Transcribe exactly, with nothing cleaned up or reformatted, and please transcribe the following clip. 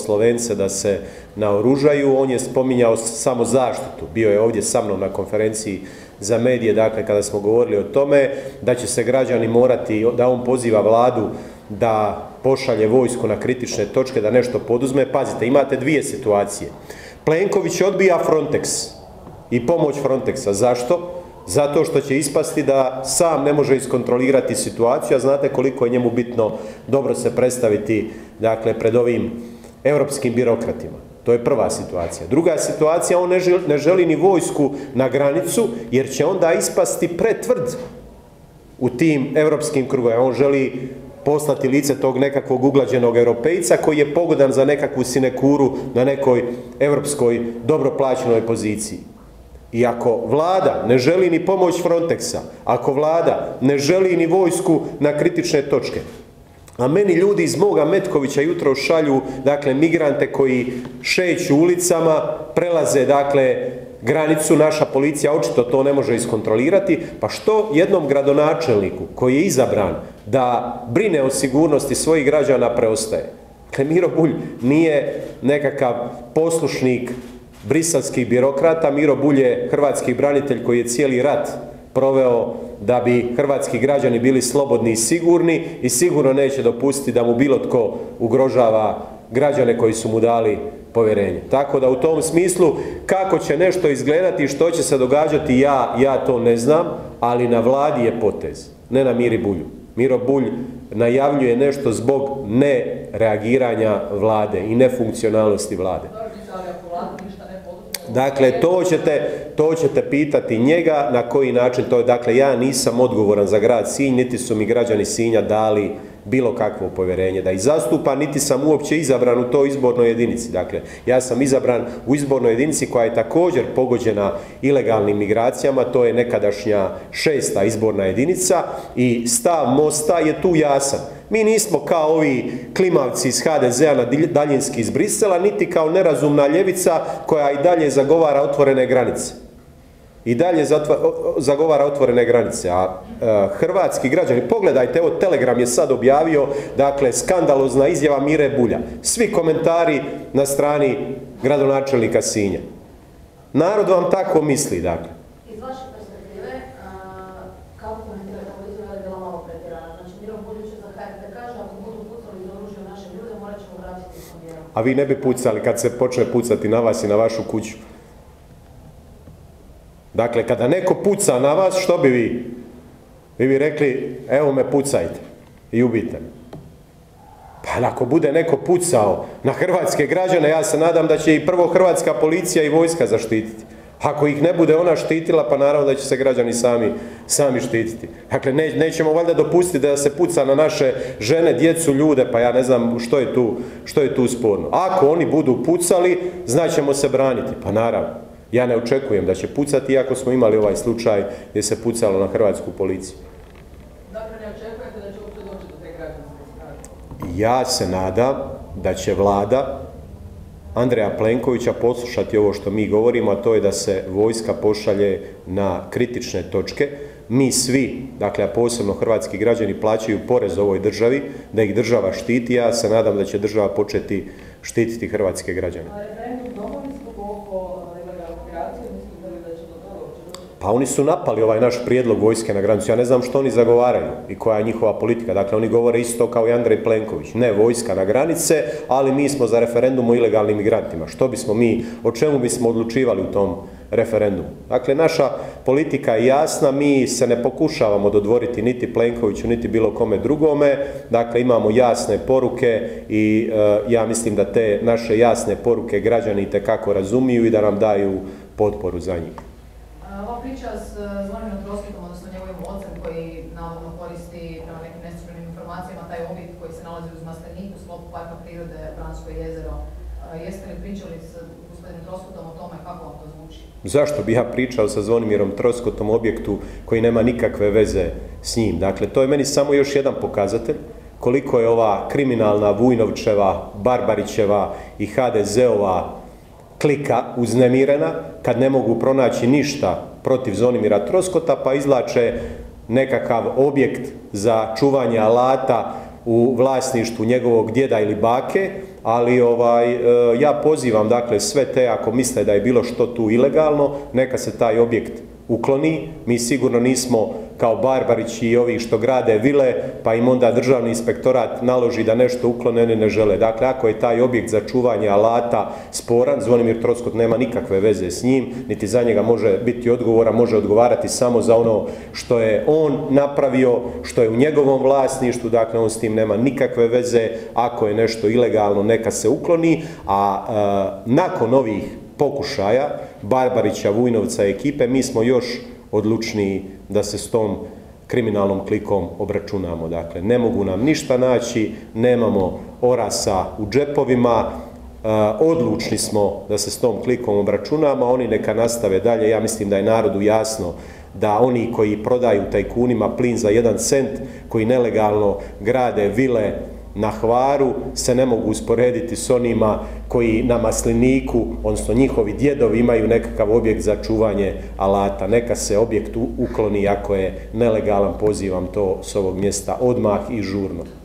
Slovence da se naoružaju, on je spominjao samo zaštitu. Bio je ovdje sa mnom na konferenciji za medije, dakle kada smo govorili o tome da će se građani morati, da on poziva vladu da pošalje vojsku na kritične točke, da nešto poduzme. Pazite, imate dvije situacije. Plenković odbija Frontex i pomoć Frontexa. Zašto? Zato što će ispasti da sam ne može iskontrolirati situaciju, a znate koliko je njemu bitno dobro se predstaviti, dakle, pred ovim europskim birokratima. To je prva situacija. Druga situacija, on ne želi, ne želi ni vojsku na granicu, jer će onda ispasti pretvrd u tim europskim krugovima. On želi poslati lice tog nekakvog uglađenog europejca koji je pogodan za nekakvu sinekuru na nekoj europskoj dobro plaćenoj poziciji. I ako vlada ne želi ni pomoć Frontexa, ako vlada ne želi ni vojsku na kritične točke, a meni ljudi iz moga Metkovića jutro šalju, dakle, migrante koji šeću ulicama, prelaze, dakle, granicu, naša policija očito to ne može iskontrolirati, pa što jednom gradonačelniku koji je izabran da brine o sigurnosti svojih građana preostaje? Dakle, Miro Bulj nije nekakav poslušnik briselskih birokrata, Miro Bulj je hrvatski branitelj koji je cijeli rat proveo da bi hrvatski građani bili slobodni i sigurni i sigurno neće dopustiti da mu bilo tko ugrožava građane koji su mu dali povjerenje. Tako da u tom smislu kako će nešto izgledati i što će se događati, ja, ja to ne znam, ali na vladi je potez, ne na Miri Bulju. Miro Bulj najavljuje nešto zbog nereagiranja vlade i nefunkcionalnosti vlade. Dakle, to ćete, to ćete pitati njega na koji način to je. Dakle, ja nisam odgovoran za grad Sinj, niti su mi građani Sinja dali bilo kakvo povjerenje da ih zastupa, niti sam uopće izabran u toj izbornoj jedinici. Dakle, ja sam izabran u izbornoj jedinici koja je također pogođena ilegalnim migracijama, to je nekadašnja šesta izborna jedinica i stav Mosta je tu jasan. Mi nismo kao ovi klimavci iz ha de zea na daljinski iz Brisela, niti kao nerazumna ljevica koja i dalje zagovara otvorene granice. I dalje zagovara otvorene granice. A e, hrvatski građani, pogledajte, evo Telegram je sad objavio, dakle, skandalozna izjava Mire Bulja. Svi komentari na strani gradonačelnika Sinja. Narod vam tako misli, dakle. Iz vaše perspektive, kako komentirate ovo izjava je bila malo pretjerana? Znači, Miro Bulj će za ha er te kaže, ako budu pucali iz oružja u naše ljude, morat ćemo vratiti s mjerom. A vi ne bi pucali kad se počne pucati na vas i na vašu kuću. Dakle, kada neko puca na vas, što bi vi? Vi bi rekli, evo me pucajte i ubijte me. Pa ako bude neko pucao na hrvatske građane, ja se nadam da će i prvo hrvatska policija i vojska zaštititi. Ako ih ne bude ona štitila, pa naravno da će se građani sami, sami štititi. Dakle, ne, nećemo valjda dopustiti da se puca na naše žene, djecu, ljude, pa ja ne znam što je tu, što je tu sporno. Ako oni budu pucali, znaćemo se braniti, pa naravno. Ja ne očekujem da će pucati, iako smo imali ovaj slučaj gdje se pucalo na hrvatsku policiju. Dakle, ne očekujete da će uopće doći do te građanske strane? Ja se nadam da će vlada Andreja Plenkovića poslušati ovo što mi govorimo, a to je da se vojska pošalje na kritične točke. Mi svi, dakle, a posebno hrvatski građani, plaćaju porez ovoj državi, da ih država štiti. Ja se nadam da će država početi štititi hrvatske građane. Pa oni su napali ovaj naš prijedlog vojske na granicu. Ja ne znam što oni zagovaraju i koja je njihova politika. Dakle, oni govore isto kao i Andrej Plenković. Ne vojska na granice, ali mi smo za referendum o ilegalnim migrantima. Što bismo mi, o čemu bismo odlučivali u tom referendumu? Dakle, naša politika je jasna, mi se ne pokušavamo dodvoriti niti Plenkoviću, niti bilo kome drugome. Dakle, imamo jasne poruke i e, ja mislim da te naše jasne poruke građani itekako razumiju i da nam daju potporu za njih. Ova priča s Zvonirom Troskitom, odnosno njegovim ocem koji navodno koristi prema nekim neslužbenim informacijama taj objekt koji se nalazi uz Masleniku, sklopu Parka prirode Vransko jezero. Jeste li pričali s gospodinom Troskotom o tome kako vam to zvuči? Zašto bi ja pričao sa Zvonimirom Troskotom o objektu koji nema nikakve veze s njim? Dakle, to je meni samo još jedan pokazatelj koliko je ova kriminalna Vujnovčeva, Barbarićeva i ha de zeova klika uznemirena kad ne mogu pronaći ništa protiv Zvonimira Troskota, pa izvlače nekakav objekt za čuvanje alata u vlasništvu njegovog djeda ili bake, ali ovaj, ja pozivam dakle sve te, ako misle da je bilo što tu ilegalno, neka se taj objekt ukloni. Mi sigurno nismo kao Barbarići i ovi što grade vile, pa im onda državni inspektorat naloži da nešto uklone, oni ne žele. Dakle, ako je taj objekt za čuvanje alata sporan, Zvonimir Troskot nema nikakve veze s njim, niti za njega može biti odgovora, može odgovarati samo za ono što je on napravio, što je u njegovom vlasništvu, dakle on s tim nema nikakve veze. Ako je nešto ilegalno, neka se ukloni, a, a nakon ovih pokušaja Barbarića, Vujnovca i ekipe, mi smo još odlučniji da se s tom kriminalnom klikom obračunamo. Dakle, ne mogu nam ništa naći, nemamo orasa u džepovima, odlučni smo da se s tom klikom obračunamo, a oni neka nastave dalje. Ja mislim da je narodu jasno da oni koji prodaju tajkunima plin za jedan cent, koji nelegalno grade vile na Hvaru, se ne mogu usporediti s onima koji na Masliniku, odnosno njihovi djedovi, imaju nekakav objekt za čuvanje alata. Neka se objekt ukloni ako je nelegalan, pozivam to s ovog mjesta odmah i žurno.